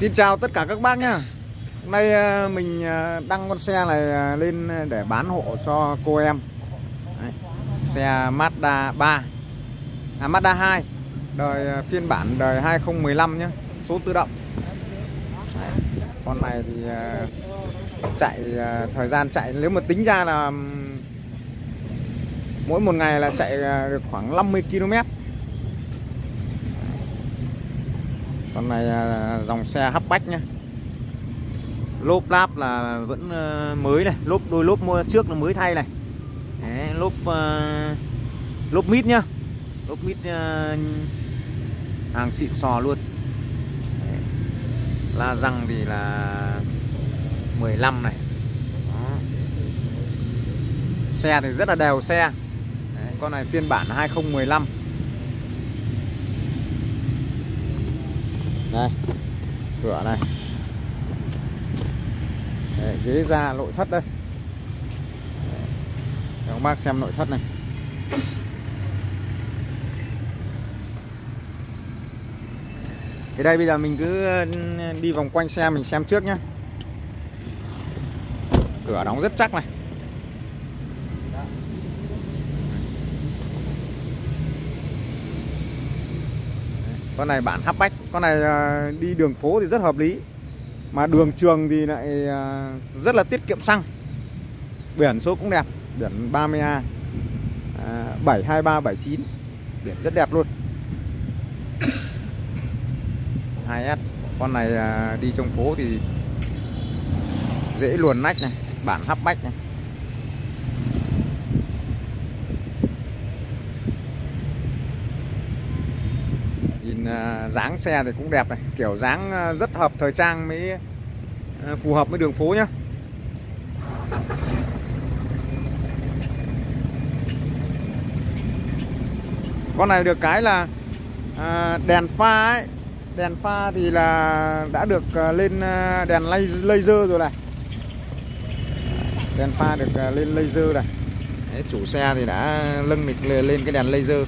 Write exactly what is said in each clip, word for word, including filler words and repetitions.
Xin chào tất cả các bác nhá. Hôm nay mình đăng con xe này lên để bán hộ cho cô em. Đấy, xe Mazda ba, à, Mazda hai, đời phiên bản đời hai không một năm nhé, số tự động. Đấy, con này thì chạy thời gian chạy nếu mà tính ra là mỗi một ngày là chạy được khoảng năm mươi ki lô mét. Con này dòng xe hatchback nhá. Lốp láp là vẫn mới này, lốp đôi lốp mua trước là mới thay này. Đấy, lốp uh, lốp mít nhá, lốp mít uh, hàng xịn sò luôn. Đấy, la răng thì là mười lăm này. Đó. Xe thì rất là đều xe. Đấy, con này phiên bản hai không một năm. Đây, cửa này. Đấy, ghế da nội thất đây. Đấy, các bác xem nội thất này. Thì đây bây giờ mình cứ đi vòng quanh xe mình xem trước nhé. Cửa đóng rất chắc này. Con này bản hatchback, con này đi đường phố thì rất hợp lý, mà đường trường thì lại rất là tiết kiệm xăng. Biển số cũng đẹp, biển ba mươi A bảy hai ba bảy chín, biển rất đẹp luôn. hai S, con này đi trong phố thì dễ luồn nách này, bản hatchback này. Dáng xe thì cũng đẹp này, kiểu dáng rất hợp thời trang, mới phù hợp với đường phố nhá. Con này được cái là à, đèn pha ấy, đèn pha thì là đã được lên đèn laser rồi này. Đèn pha được lên laser này. Đấy, chủ xe thì đã lưng lịch lên cái đèn laser.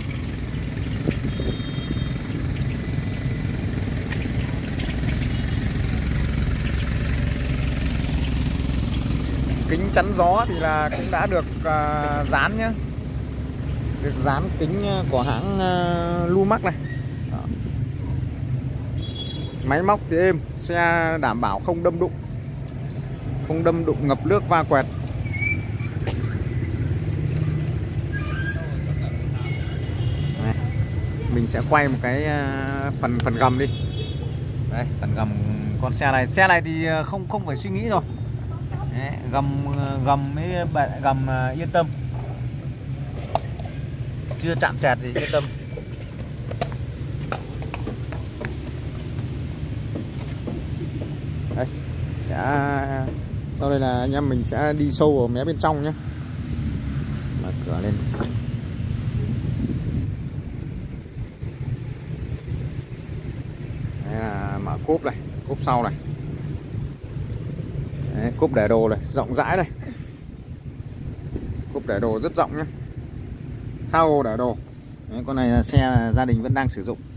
Kính chắn gió thì là cũng đã được uh, dán nhá, được dán kính của hãng uh, Lumax này. Đó. Máy móc thì êm, xe đảm bảo không đâm đụng, không đâm đụng ngập nước va quẹt. Này, mình sẽ quay một cái uh, phần phần gầm đi. Đây, phần gầm con xe này, xe này thì không không phải suy nghĩ rồi. Đấy, gầm gầm mới gầm yên tâm, chưa chạm chẹt gì yên tâm. Đây, sẽ sau đây là anh em mình sẽ đi sâu vào mé bên trong nhé. Mở cửa lên. Đây là mở cốp này, cốp sau này. Đấy, cốp để đồ này, rộng rãi này. Cốp để đồ rất rộng nhé. Thao để đồ. Đấy, con này là xe là gia đình vẫn đang sử dụng.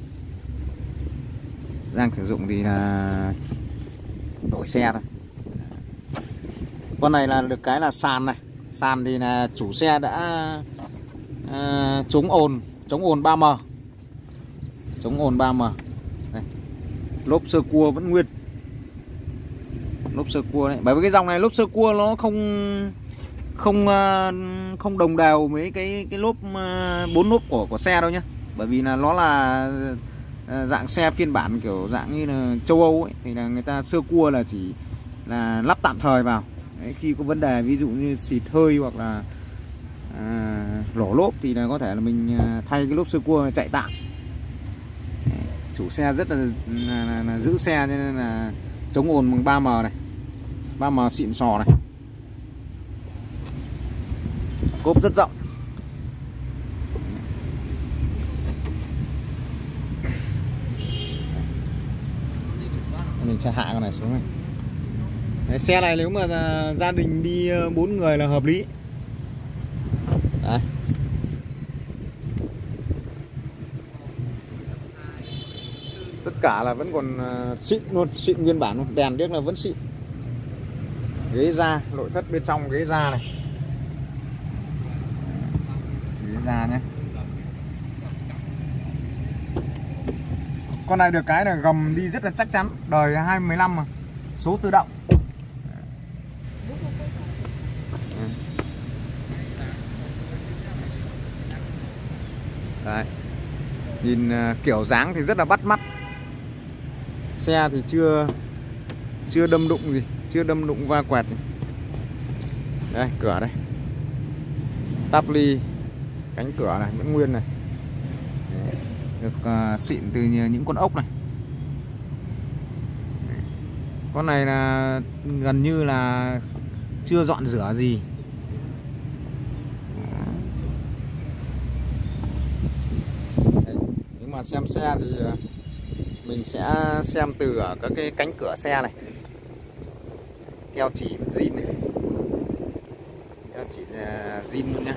Đang sử dụng thì là đổi xe thôi. Con này là được cái là sàn này. Sàn thì là chủ xe đã à, chống ồn, chống ồn ba M. Chống ồn ba M. Đây. Lốp sơ cua vẫn nguyên. Lốp sơ cua đấy, bởi vì cái dòng này lốp sơ cua nó không không không đồng đều với cái cái lốp bốn lốp của của xe đâu nhá, bởi vì là nó là dạng xe phiên bản kiểu dạng như là châu Âu ấy, thì là người ta sơ cua là chỉ là lắp tạm thời vào. Đấy, khi có vấn đề ví dụ như xịt hơi hoặc là à, lổ lốp thì là có thể là mình thay cái lốp sơ cua chạy tạm. Đấy, chủ xe rất là, là, là, là giữ xe cho nên là chống ồn bằng ba M này, ba M xịn sò này. Cốp rất rộng. Mình sẽ hạ con này xuống này. Đấy, xe này nếu mà gia đình đi bốn người là hợp lý. Đấy. Tất cả là vẫn còn xịn luôn, xịn nguyên bản luôn, đèn điếc là vẫn xịn. Ghế da, nội thất bên trong ghế da này, ghế da nhé. Con này được cái là gầm đi rất là chắc chắn, đời hai mười lăm mà, số tự động. Đấy. Nhìn uh, kiểu dáng thì rất là bắt mắt. Xe thì chưa chưa đâm đụng gì, chưa đâm đụng va quẹt. Đây, cửa đây. Tắp ly cánh cửa này vẫn nguyên này. Đấy. Được uh, xịn từ những con ốc này. Đấy. Con này là gần như là chưa dọn rửa gì. Mà xem xe thì mình sẽ xem từ ở các cái cánh cửa xe này, keo chỉ zin này, keo chỉ zin luôn nhá,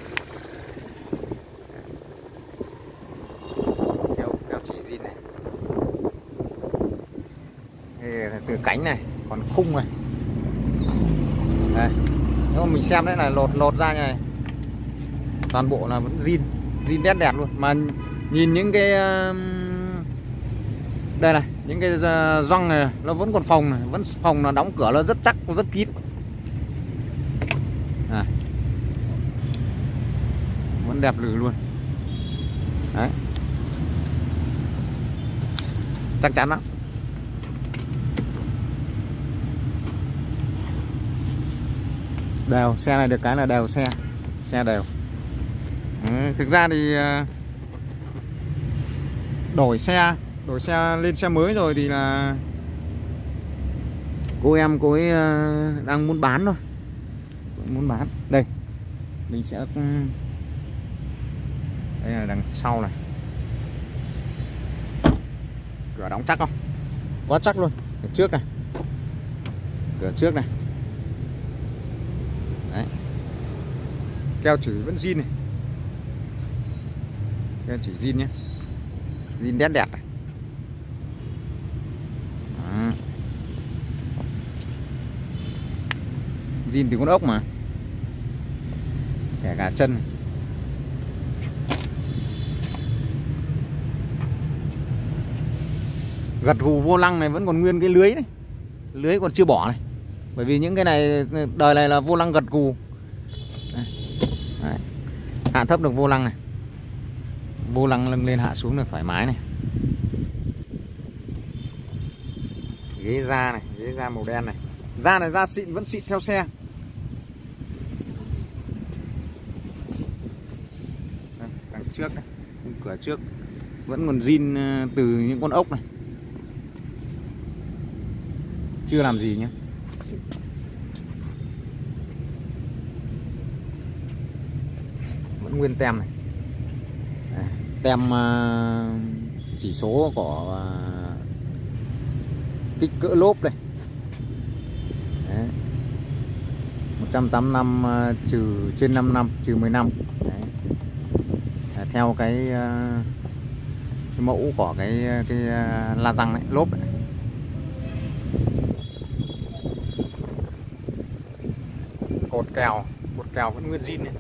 keo keo chỉ zin này. Đây, từ cánh này, còn khung này, đây, nếu mà mình xem đấy là lột lột ra như này, toàn bộ là vẫn zin, zin đét đẹp luôn. Mà nhìn những cái đây này, những cái gioăng này nó vẫn còn phòng này, vẫn phòng nó đóng cửa nó rất chắc, rất kín. À, vẫn đẹp lử luôn. Đấy, chắc chắn lắm. Đều, xe này được cái là đều xe, xe đều. Đấy, thực ra thì đổi xe đổi xe lên xe mới rồi thì là cô em cô ấy đang muốn bán thôi, muốn bán. Đây mình sẽ, đây là đằng sau này, cửa đóng chắc không, quá chắc luôn. Cửa trước này, cửa trước này, đấy, keo chỉ vẫn zin này, keo chỉ zin nhé, zin đét đẹp này. À, zin từ con ốc mà, kể cả chân này. Gật gù vô lăng này vẫn còn nguyên cái lưới này, lưới còn chưa bỏ này, bởi vì những cái này đời này là vô lăng gật gù. Đấy. Hạ thấp được vô lăng này, vô lăng lưng lên hạ xuống được thoải mái này. Ghế da này, ghế da màu đen này, da này da xịn, vẫn xịn theo xe. Đây, đằng trước này, cửa trước vẫn còn zin từ những con ốc này, chưa làm gì nhé. Vẫn nguyên tem này. Đây, tem chỉ số của kích cỡ lốp đây. Đấy. một trăm tám mươi lăm trừ trên năm năm trừ mười năm. Đấy. À, theo cái, cái mẫu của cái cái la răng đấy, lốp đấy. Cột kèo, cột kèo vẫn nguyên zin này.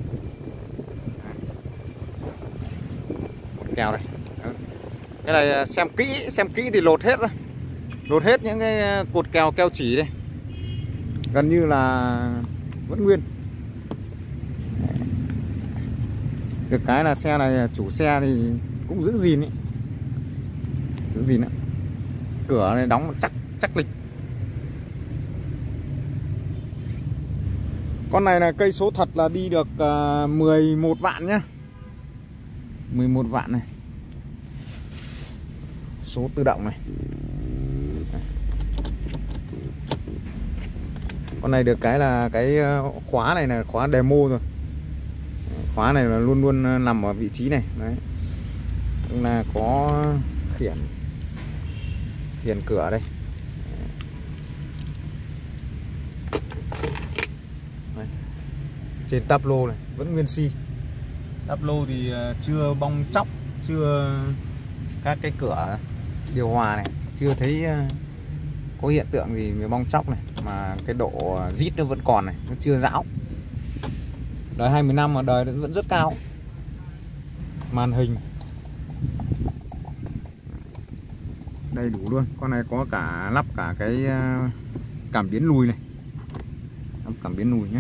Cột kèo đây. Đấy. Cái này xem kỹ, xem kỹ thì lột hết rồi. Lột hết những cái cột kèo keo chỉ đây, gần như là vẫn nguyên. Được cái là xe này chủ xe thì cũng giữ gìn ấy, giữ gìn ấy. Cửa này đóng chắc chắc lịch. Con này là cây số thật là đi được uh, mười một vạn nhá, mười một vạn này, số tự động này. Con này được cái là cái khóa này là khóa demo rồi. Khóa này là luôn luôn nằm ở vị trí này. Đấy. Là có khiển khiển cửa đây. Đấy. Trên táp lô này vẫn nguyên xi. Táp lô thì chưa bong tróc, chưa các cái cửa điều hòa này chưa thấy có hiện tượng gì về bong chóc này, mà cái độ rít nó vẫn còn này, nó chưa rão. Đời hai mươi năm mà đời vẫn rất cao. Màn hình đầy đủ luôn. Con này có cả lắp cả cái cảm biến lùi này, lắp cảm biến lùi nhé.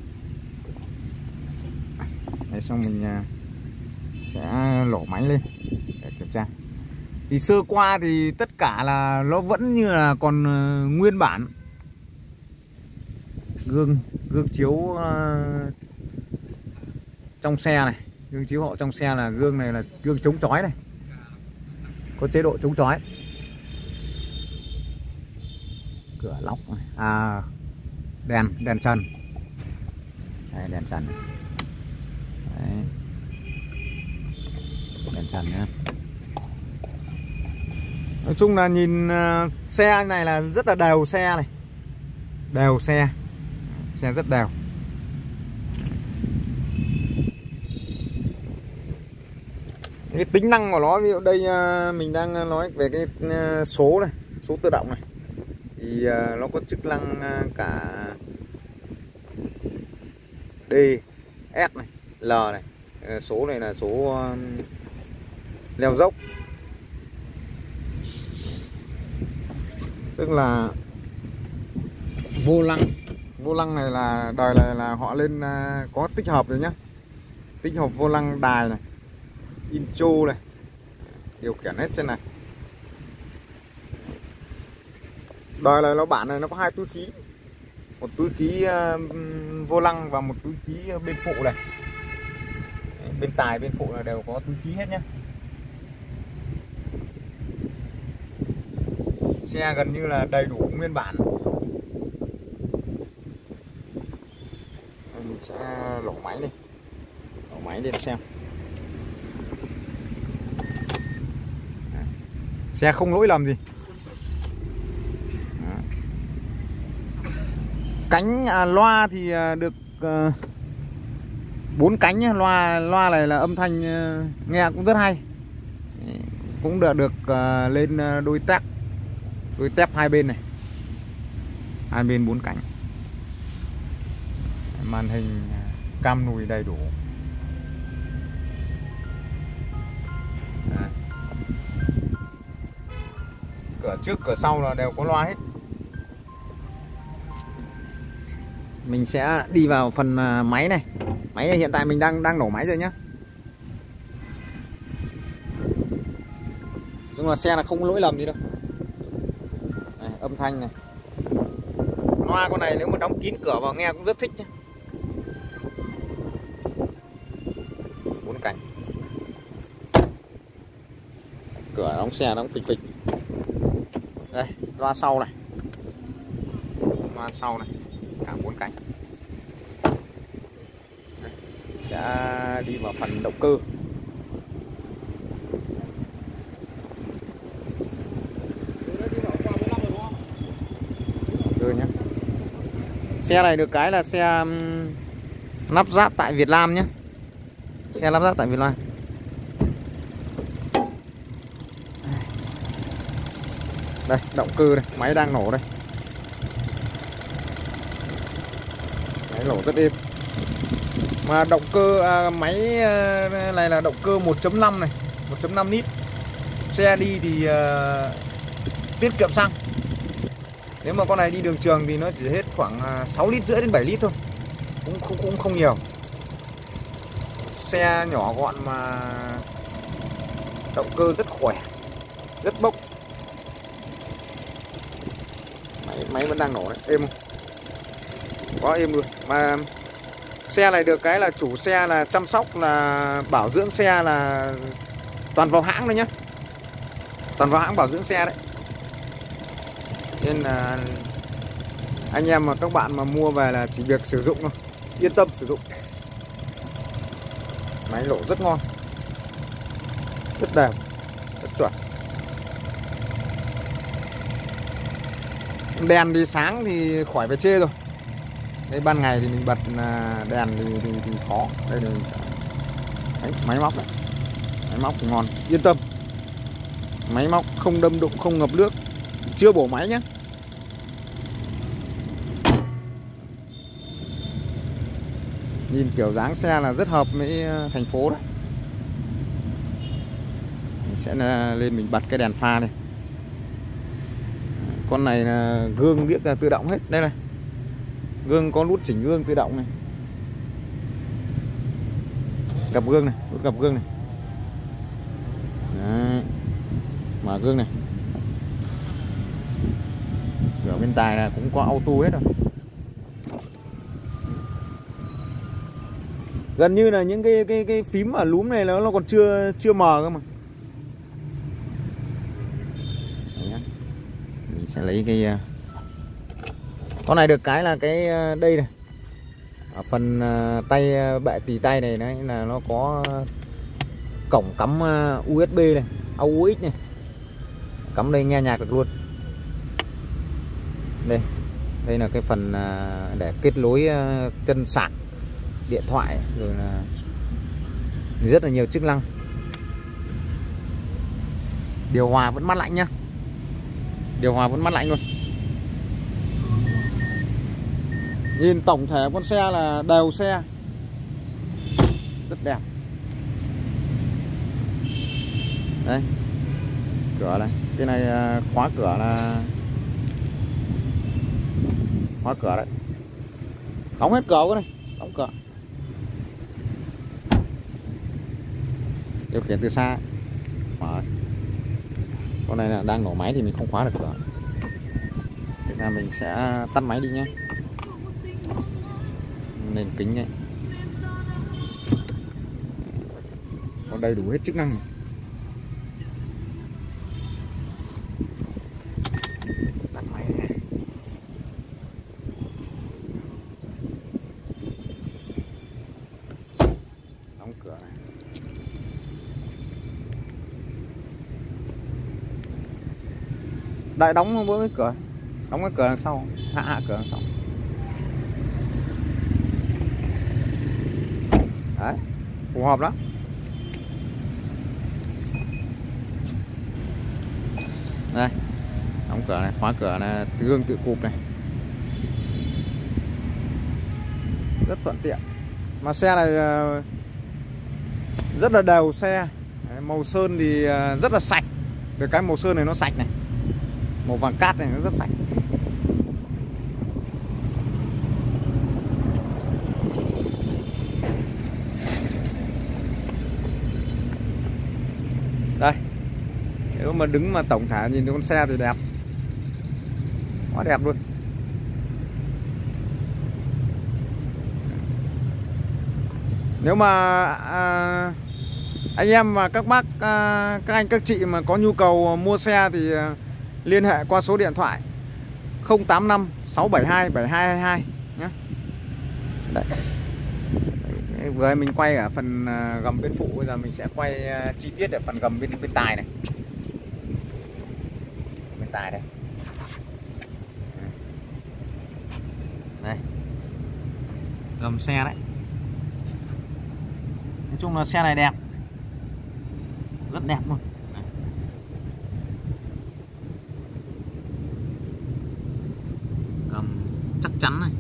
Đấy, xong mình sẽ lổ máy lên để kiểm tra. Thì sơ qua thì tất cả là nó vẫn như là còn nguyên bản. Gương gương chiếu uh, trong xe này, gương chiếu hậu trong xe là gương này là gương chống chói này, có chế độ chống chói. Cửa lóc này. À, đèn đèn trần. Đây, đèn trần này. Đấy. Đèn trần nhé. Nói chung là nhìn uh, xe này là rất là đều xe này. Đều xe. Xe rất đều. Cái tính năng của nó, ví dụ đây uh, mình đang nói về cái uh, số này, số tự động này. Thì uh, nó có chức năng uh, cả D, S này, L này. Uh, số này là số uh, leo dốc. Tức là vô lăng. Vô lăng này là đời này là họ lên uh, có tích hợp rồi nhá. Tích hợp vô lăng đài này, intro này, điều khiển hết trên này. Đời này nó bản này nó có hai túi khí, một túi khí uh, vô lăng và một túi khí bên phụ này. Bên tài bên phụ là đều có túi khí hết nhá. Xe gần như là đầy đủ nguyên bản. Mình sẽ lổ máy đi, lổ máy lên xem. Xe không lỗi lầm gì. Đó. Cánh à, loa thì được bốn uh, cánh nhá. Loa loa này là âm thanh uh, nghe cũng rất hay. Cũng được được uh, lên uh, đôi tép, đôi tép hai bên này, hai bên bốn cánh. Màn hình cam lùi đầy đủ. À. Cửa trước cửa sau là đều có loa hết. Mình sẽ đi vào phần máy này. Máy này hiện tại mình đang đang nổ máy rồi nhá. Nhưng mà xe là không lỗi lầm gì đâu. Này, âm thanh này. Loa con này nếu mà đóng kín cửa vào nghe cũng rất thích nhá. Bốn cánh. Cửa đóng xe đóng phịch phịch. Đây, loa sau này. Loa sau này, cả bốn cánh. Đây, sẽ đi vào phần động cơ. Rồi nhá. Xe này được cái là xe lắp ráp tại Việt Nam nhé. Xe lắp ráp tại Việt Nam. Đây, động cơ đây, máy đang nổ đây. Máy nổ rất êm. Mà động cơ à, máy này là động cơ một chấm năm này, một chấm năm lít. Xe đi thì uh, tiết kiệm xăng. Nếu mà con này đi đường trường thì nó chỉ hết khoảng sáu lít rưỡi đến bảy lít thôi. Cũng không cũng không nhiều. Xe nhỏ gọn mà động cơ rất khỏe, rất bốc. Máy, máy vẫn đang nổ đấy, êm không? Quá êm luôn. Mà xe này được cái là chủ xe là chăm sóc, là bảo dưỡng xe là toàn vào hãng đấy nhá. Toàn vào hãng bảo dưỡng xe đấy. Nên là anh em mà các bạn mà mua về là chỉ việc sử dụng thôi, yên tâm sử dụng. Máy nổ rất ngon, rất đều, rất chuẩn. Đèn thì sáng thì khỏi phải chê rồi. Đây ban ngày thì mình bật đèn thì, thì, thì khó. Đây là mình sẽ... Đấy, máy móc này, máy móc thì ngon, yên tâm. Máy móc không đâm đụng, không ngập nước, chưa bổ máy nhé. Nhìn kiểu dáng xe là rất hợp với thành phố đấy. Mình sẽ lên mình bật cái đèn pha này. Con này là gương biết là tự động hết. Đây này, gương có nút chỉnh gương tự động này, gập gương này, nút gập gương này. Đấy. Mở gương này. Ở bên tài là cũng có auto hết rồi. Gần như là những cái cái cái phím ở núm này nó nó còn chưa chưa mờ cơ mà. Đấy. Mình sẽ lấy cái con này được cái là cái đây này, ở phần tay bệ tì tay này đấy là nó có cổng cắm u ét bê này, a u ích này, cắm đây nghe nhạc được luôn. Đây, đây là cái phần để kết nối chân sạc điện thoại, rồi là rất là nhiều chức năng. Điều hòa vẫn mát lạnh nhá, điều hòa vẫn mát lạnh luôn. Nhìn tổng thể con xe là đều xe, rất đẹp. Đây, cửa này, cái này khóa cửa là khóa cửa đấy, đóng hết cửa cái này, đóng cửa. Điều khiển từ xa. Mở. Con này là đang nổ máy thì mình không khóa được cửa. Thế là mình sẽ tắt máy đi nhé. Nền kính này có đầy đủ hết chức năng này. Tắt máy này. Đóng cửa này. Đại đóng với cái cửa, đóng cái cửa đằng sau, hạ hạ cửa đằng sau. Đấy, phù hợp lắm. Đây, đóng cửa này, khóa cửa này, gương tự cụp này, rất thuận tiện. Mà xe này rất là đều xe. Đấy, màu sơn thì rất là sạch. Được cái màu sơn này nó sạch này, màu vàng cát này nó rất sạch. Đây, nếu mà đứng mà tổng thể nhìn con xe thì đẹp, quá đẹp luôn. Nếu mà à, anh em và các bác, à, các anh các chị mà có nhu cầu mua xe thì à, liên hệ qua số điện thoại không tám năm sáu bảy hai bảy hai hai hai nhé. Đấy. Đấy, vừa mình quay ở phần gầm bên phụ, bây giờ mình sẽ quay chi tiết ở phần gầm bên bên tài này. Bên tài đây. Đây. Gầm xe đấy. Nói chung là xe này đẹp, rất đẹp luôn. Gầm chắc chắn này.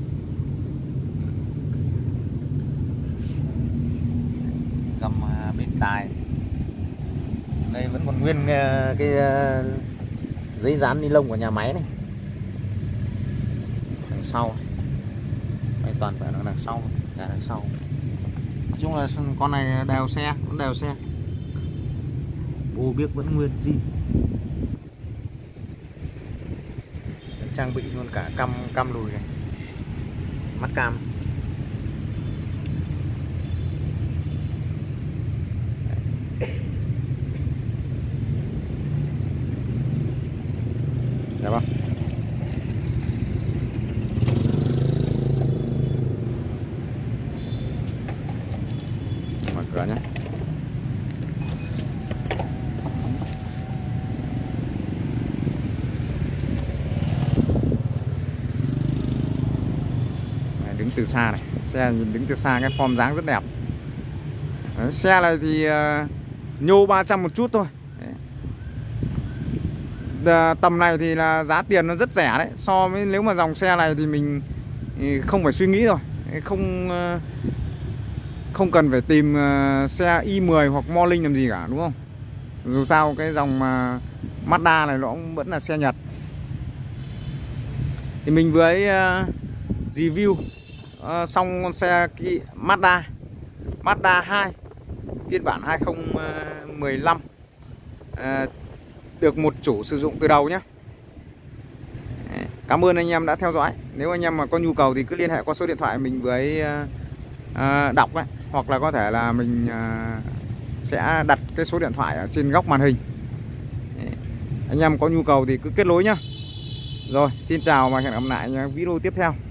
Gầm bên tài. Đây vẫn còn nguyên cái giấy dán ni lông của nhà máy này. Đằng sau. Đây toàn phải là đằng sau, cả đằng sau. Nói chung là con này đều xe, vẫn đều xe. Bô biếc vẫn nguyên zin. Trang bị luôn cả cam cam lùi này, mắt cam. Đẹp không? Mở cửa nhé. Đứng từ xa này, xe nhìn đứng từ xa cái form dáng rất đẹp. Đấy, xe này thì uh, nhô ba trăm một chút thôi. Đấy. tầm này thì là giá tiền nó rất rẻ đấy. So với nếu mà dòng xe này thì mình thì không phải suy nghĩ rồi, không không cần phải tìm xe i mười hoặc Morning làm gì cả, đúng không? Dù sao cái dòng mà Mazda này nó cũng vẫn là xe Nhật. Thì mình vừa uh, review uh, xong con xe cái Mazda Mazda hai phiên bản hai không một lăm, uh, được một chủ sử dụng từ đầu nhé. Cảm ơn anh em đã theo dõi. Nếu anh em mà có nhu cầu thì cứ liên hệ qua số điện thoại mình vừa uh, uh, đọc ấy, hoặc là có thể là mình uh, sẽ đặt cái số điện thoại ở trên góc màn hình. Anh em có nhu cầu thì cứ kết nối nhá. Rồi, xin chào và hẹn gặp lại video tiếp theo.